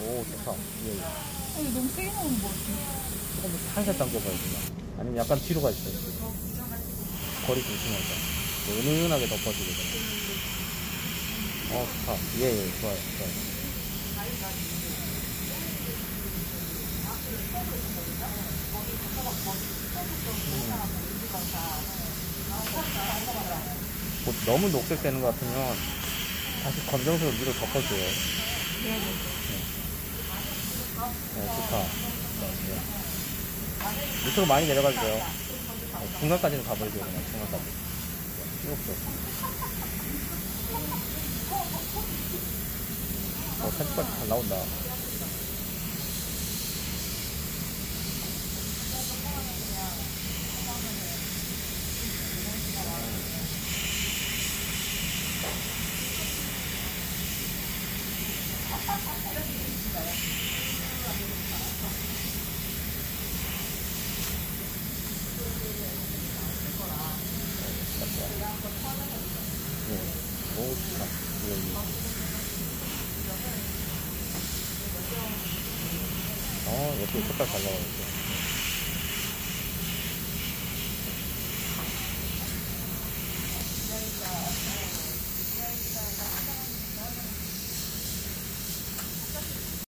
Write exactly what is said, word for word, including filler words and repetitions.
오, 좋다. 예, 예. 아니, 너무 세게 나오는 것 같아. 조금 더 살살 당겨봐요, 그냥. 아니면 약간 뒤로 가 있어요. 거리 조심해서. 은은하게 덮어주게 되네. 어, 좋다. 예, 예, 좋아요, 좋아요. 뭐 너무 녹색되는 것 같으면 다시 검정색으로 위로 덮어줘요. 네네. 어, 좋다. 네. 밑으로 많이 내려가주세요. 어, 중간까지는 가버리죠, 그냥 중간까지. 이렇게. 어, 편집까지 잘 나온다. 네. 오, 좋다. 예, 예. 어, 이렇게 색깔 잘 나와요.